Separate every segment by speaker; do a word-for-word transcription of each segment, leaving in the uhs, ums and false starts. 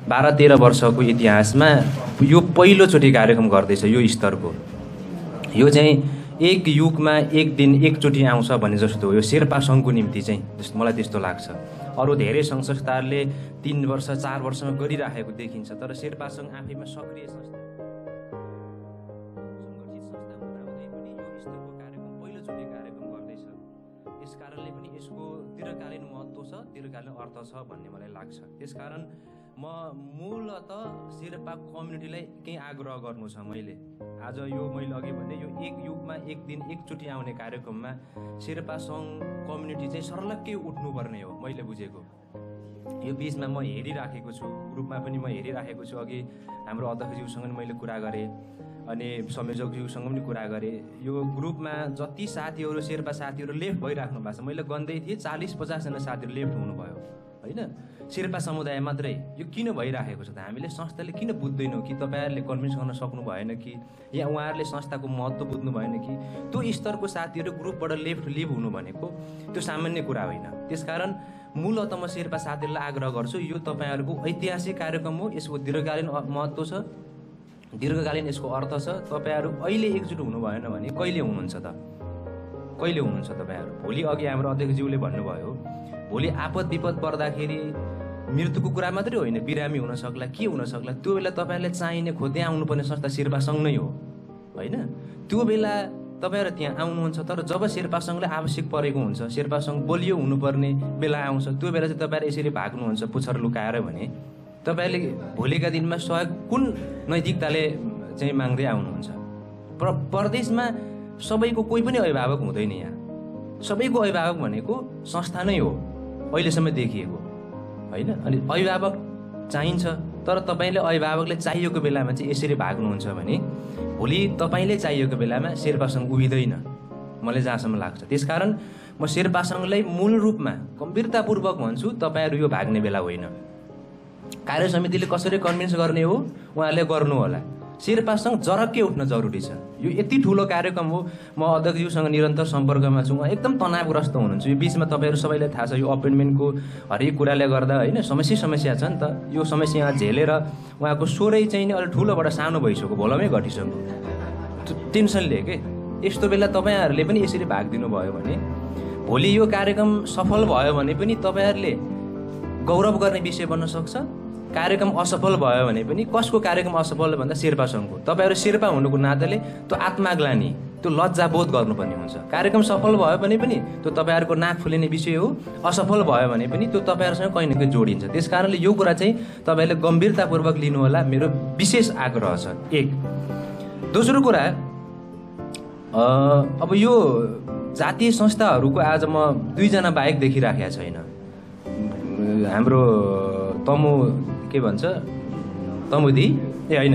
Speaker 1: बाह्र तेह्र वर्षको इतिहासमा यो पहिलोचोटि कार्यक्रम गर्दैछ यो स्तरको। यो चाहिँ एक युगमा एक दिन एकचोटि आउँछ भने जस्तो हो यो शेर्पा सङ्घको निम्ति चाहिँ, जस्तो मलाई त्यस्तो लाग्छ। अरू धेरै सङ्घ संस्थाहरूले तीन वर्ष चार वर्षमा गरिराखेको देखिन्छ, तर शेर्पा सङ्घ आफैमा सक्रिय संस्था सङ्गठित संस्था हुँदाहुँदै पनि यो स्तरको कार्यक्रम पहिलोचोटि कार्यक्रम गर्दैछ। त्यस कारणले पनि यसको दीर्घकालीन महत्त्व छ, दीर्घकालीन अर्थ छ भन्ने मलाई लाग्छ। त्यसकारण म मूलत शेर्पा कम्युनिटीलाई केही आग्रह गर्नु छ मैले आज यो मैले अघि भने यो एक युगमा एक दिन एकचोटि आउने कार्यक्रममा शेर्पा सङ्घ कम्युनिटी चाहिँ सर्लक्कै उठ्नुपर्ने हो मैले बुझेको। यो बिचमा म हेरिराखेको छु, ग्रुपमा पनि म हेरिराखेको छु। अघि हाम्रो अध्यक्षज्यूसँग पनि मैले कुरा गरेँ अनि संयोजकज्यूसँग पनि कुरा गरेँ। यो ग्रुपमा जति साथीहरू शेर्पा साथीहरू लेफ्ट भइराख्नु भएको छ, मैले गन्दै थिएँ चालिस पचासजना साथीहरू लेफ्ट हुनुभयो होइन, शेर्पा समुदाय मात्रै। यो किन भइराखेको छ त? हामीले संस्थाले किन बुझ्दैनौँ कि? तपाईँहरूले कन्भिन्स गर्न सक्नु भएन कि? या उहाँहरूले संस्थाको महत्त्व बुझ्नु भएन कि? त्यो स्तरको साथीहरू ग्रुपबाट लेफ्ट लिभ हुनु भनेको त्यो सामान्य कुरा होइन। त्यसकारण मूलत म शेर्पा साथीहरूलाई आग्रह गर्छु, यो तपाईँहरूको ऐतिहासिक कार्यक्रम हो, यसको दीर्घकालीन महत्त्व छ, दीर्घकालीन यसको अर्थ छ। तपाईँहरू अहिले एकजुट हुनु भएन भने कहिले हुनुहुन्छ त? कहिले हुनुहुन्छ तपाईँहरू? भोलि अघि हाम्रो अध्यक्षज्यूले भन्नुभयो, भोलि आपद विपद पर्दाखेरि मृत्युको कुरा मात्रै होइन, बिरामी हुन सक्ला, के हुन सक्ला, त्यो बेला तपाईँहरूले चाहिने खोज्दै आउनुपर्ने संस्था शेर्पा सङ्घ नै हो होइन। त्यो बेला तपाईँहरू त्यहाँ आउनुहुन्छ, तर जब शेर्पा सङ्घलाई आवश्यक परेको हुन्छ, शेर्पा सङ्घ बलियो हुनुपर्ने बेला आउँछ, त्यो बेला चाहिँ तपाईँहरू यसरी भाग्नुहुन्छ पुच्छर लुकाएर भने तपाईँहरूले भोलिका दिनमा सहयोग कुन नैतिकताले चाहिँ माग्दै आउनुहुन्छ? प्र प्रदेशमा सबैको कोही पनि अभिभावक हुँदैन। यहाँ सबैको अभिभावक भनेको संस्था नै हो अहिलेसम्म देखिएको होइन। अनि अभिभावक चाहिन्छ, तर तपाईँले अभिभावकले चाहिएको बेलामा चाहिँ यसरी भाग्नुहुन्छ भने भोलि तपाईँले चाहिएको बेलामा शेर्पा सङ्घ उभिँदैन, मलाई जहाँसम्म लाग्छ। त्यसकारण म शेर्पा सङ्घलाई मूल रूपमा गम्भीरतापूर्वक भन्छु, तपाईँहरू यो भाग्ने बेला होइन। कार्य समितिले कसरी कन्भिन्स गर्ने हो उहाँहरूले गर्नु होला। शेर्पा सङ्घ जरक्कै उठ्न जरुरी छ। यो यति ठुलो कार्यक्रम हो। म अध्यक्षज्यूसँग निरन्तर सम्पर्कमा छु, उहाँ एकदम तनावग्रस्त हुनुहुन्छ। यो बिचमा तपाईँहरू सबैलाई थाहा छ, यो अपोइन्टमेन्टको हरेक कुराले गर्दा होइन समस्या समस्या छ नि त। यो समस्या यहाँ झेलेर उहाँको स्वरै चाहिँ नि अलिक ठुलोबाट सानो भइसक्यो, भोलमै घटिसक्यो, टेन्सनले के। यस्तो बेला तपाईँहरूले पनि यसरी भाग दिनुभयो भने भोलि यो कार्यक्रम सफल भयो भने पनि तपाईँहरूले गौरव गर्ने विषय बन्न सक्छ। कार्यक्रम असफल भयो भने पनि कसको कार्यक्रम असफल भन्दा शेर्पा सङ्घको। तपाईँहरू शेर्पा हुनुको नाताले त्यो आत्माग्लानी, त्यो लज्जाबोध गर्नुपर्ने हुन्छ। कार्यक्रम सफल भयो भने पनि त्यो तपाईँहरूको नाक फुलिने विषय हो, असफल भयो भने पनि त्यो तपाईँहरूसँग कहीँ न कहीँ जोडिन्छ। त्यस कारणले यो कुरा चाहिँ तपाईँहरूले गम्भीरतापूर्वक लिनु होला, मेरो विशेष आग्रह छ। एक दोस्रो कुरा, अब यो जातीय संस्थाहरूको आज म दुईजना बाहेक देखिराखेको छैन। हाम्रो तमु के भन्छ तमुदी ए होइन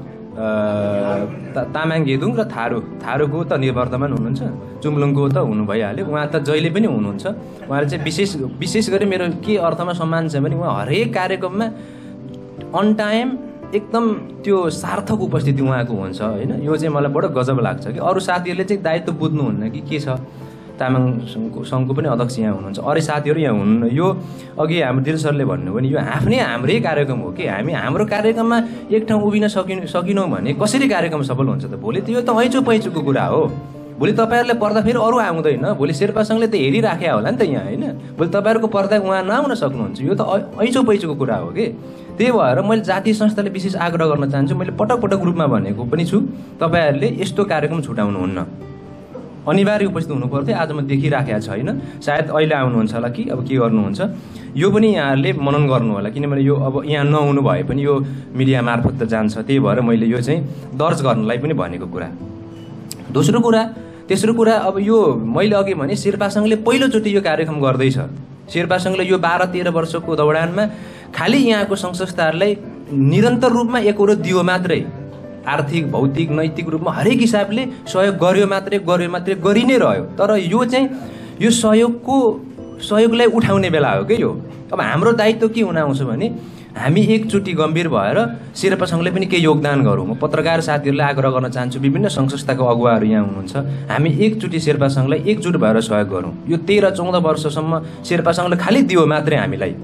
Speaker 1: तामाङ गेदुङ र थारू थारूको त निर्वर्तमान हुनुहुन्छ, चुम्लुङको त हुनु भइहाल्यो, उहाँ त जहिले पनि हुनुहुन्छ। उहाँले चाहिँ विशेष विशेष गरी मेरो के अर्थमा सम्मान छ भने उहाँ हरेक कार्यक्रममा अन टाइम एकदम त्यो सार्थक उपस्थिति उहाँको हुन्छ होइन। यो चाहिँ मलाई बडो गजब लाग्छ कि अरू साथीहरूले चाहिँ दायित्व बुझ्नुहुन्न कि के छ। तामाङ सङ्घको सङ्घको पनि अध्यक्ष यहाँ हुनुहुन्छ, अरू साथीहरू यहाँ हुनुहुन्न। यो अघि हाम्रो दिल सरले भन्नुभयो भने यो आफ्नै हाम्रै कार्यक्रम हो कि हामी हाम्रो कार्यक्रममा एक ठाउँ उभिन सकिनु सकिनौँ भने कसरी कार्यक्रम सफल हुन्छ त? भोलि त यो त ऐचो पैचोको कुरा हो। भोलि तपाईँहरूले पर्दा फेरि अरू आउँदैन, भोलि शेर्पा सङ्घले त हेरिराख्या होला नि त यहाँ होइन। भोलि तपाईँहरूको पर्दा उहाँ नआउन सक्नुहुन्छ, यो त ऐचो पैचोको कुरा हो कि। त्यही भएर मैले जातीय संस्थाले विशेष आग्रह गर्न चाहन्छु, मैले पटक पटक रूपमा भनेको पनि छु, तपाईँहरूले यस्तो कार्यक्रम छुटाउनुहुन्न, अनिवार्य उपस्थित हुनु पर्थ्यो। आज म देखिराखेको छैन, सायद अहिले आउनुहुन्छ होला कि अब के गर्नुहुन्छ यो पनि यहाँहरूले मनन गर्नु होला, किनभने यो अब यहाँ नहुनु भए पनि यो मिडिया मार्फत त जान्छ। त्यही भएर मैले यो चाहिँ दर्ज गर्नलाई पनि भनेको कुरा। दोस्रो कुरा तेस्रो कुरा, अब यो मैले अघि भने शेर्पा सङ्घले पहिलोचोटि यो कार्यक्रम गर्दैछ। शेर्पा सङ्घले यो बाह्र तेह्र वर्षको दौडानमा खालि यहाँको सङ्घ संस्थाहरूलाई निरन्तर रूपमा एकरो दियो मात्रै, आर्थिक भौतिक नैतिक रूपमा हरेक हिसाबले सहयोग गर्यो मात्रै गर्यो मात्रै गरि नै रह्यो। तर यो चाहिँ यो सहयोगको सहयोगलाई उठाउने बेला हो कि यो। अब हाम्रो दायित्व के हुन आउँछ भने हामी एकचोटि गम्भीर भएर शेर्पा सङ्घले पनि केही योगदान गरौँ। म पत्रकार साथीहरूलाई आग्रह गर्न चाहन्छु, विभिन्न सङ्घ संस्थाको अगुवाहरू यहाँ हुनुहुन्छ, हामी एकचोटि शेर्पा सङ्घलाई एकजुट भएर सहयोग गरौँ। यो तेह्र चौध वर्षसम्म शेर्पा सङ्घले खालि दियो मात्रै हामीलाई,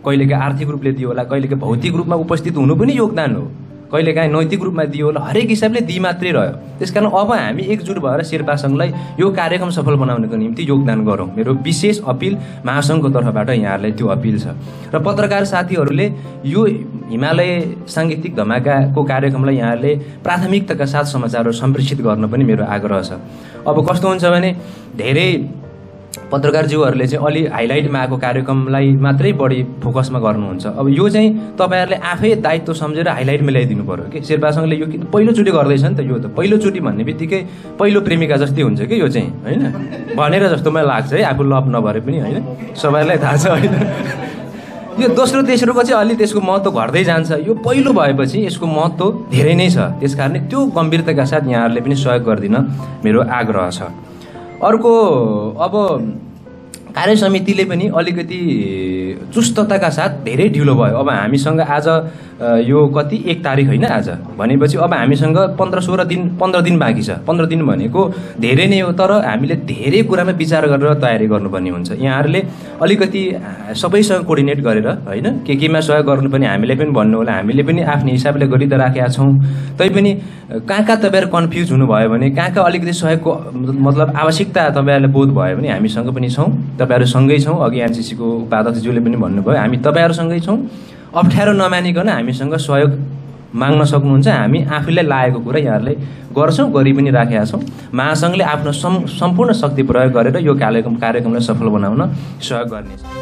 Speaker 1: कहिलेकाहीँ आर्थिक रूपले दियो होला, कहिलेकाहीँ भौतिक रूपमा उपस्थित हुनु पनि योगदान हो, कहिलेकाहीँ नैतिक रूपमा दियो होला, हरेक हिसाबले दिइ मात्रै रह्यो। त्यसकारण अब हामी एकजुट भएर शेर्पा सङ्घलाई यो कार्यक्रम सफल बनाउनको निम्ति योगदान गरौँ। मेरो विशेष अपिल महासङ्घको तर्फबाट यहाँहरूलाई त्यो अपिल छ। र पत्रकार साथीहरूले यो हिमालय साङ्गीतिक धमाकाको कार्यक्रमलाई यहाँहरूले प्राथमिकताका साथ समाचारहरू सम्प्रेषित गर्न पनि मेरो आग्रह छ। अब कस्तो हुन्छ भने धेरै पत्रकारज्यूहरूले चाहिँ अलि हाइलाइटमा आएको कार्यक्रमलाई मात्रै बढी फोकसमा गर्नुहुन्छ। अब यो चाहिँ तपाईँहरूले आफै दायित्व सम्झेर हाइलाइटमा ल्याइदिनु पऱ्यो कि शेर्पा सङ्घले यो किन पहिलोचोटि गर्दैछ नि त। यो त पहिलोचोटि भन्ने बित्तिकै पहिलो प्रेमिका जस्तै हुन्छ कि यो चाहिँ, होइन भनेर जस्तो मलाई लाग्छ है, आफू लभ नभरे पनि, होइन सबैलाई थाहा छ, होइन यो दोस्रो तेस्रोको चाहिँ अलि त्यसको महत्त्व घट्दै जान्छ। यो पहिलो भएपछि यसको महत्त्व धेरै नै छ। त्यस कारण त्यो गम्भीरताका साथ यहाँहरूले पनि सहयोग गरिदिन मेरो आग्रह छ। अर्को, अब कार्य समितिले पनि अलिकति चुस्तताका साथ धेरै ढिलो भयो। अब हामीसँग आज यो कति एक तारिक होइन आज भनेपछि अब हामीसँग पन्ध्र सोह्र दिन पन्ध्र दिन बाँकी छ। पन्ध्र दिन भनेको धेरै नै हो, तर हामीले धेरै कुरामा विचार गरेर तयारी गर्नुपर्ने हुन्छ। यहाँहरूले अलिकति सबैसँग कोर्डिनेट गरेर, होइन के केमा सहयोग गर्नुपर्ने हामीले पनि भन्नु होला। हामीले पनि आफ्नो हिसाबले गरि त राखेका छौँ। तैपनि कहाँ कहाँ तपाईँहरू कन्फ्युज हुनुभयो भने, कहाँ कहाँ अलिकति सहयोगको मतलब आवश्यकता तपाईँहरूलाई बोध भयो भने हामीसँग पनि छौँ, तपाईँहरू सँगै छौँ। अघि एनसिसीको उपाध्यक्षज्यूले पनि भन्नुभयो, हामी तपाईँहरूसँगै छौँ। अप्ठ्यारो नमानिकन हामीसँग सहयोग माग्न सक्नुहुन्छ। हामी आफूलाई लागेको कुरा यहाँहरूले गर्छौँ, गरि पनि राखेका छौँ। महासङ्घले आफ्नो सम् सम्पूर्ण शक्ति प्रयोग गरेर यो कार्यक्रम कार्यक्रमलाई सफल बनाउन सहयोग गर्नेछ।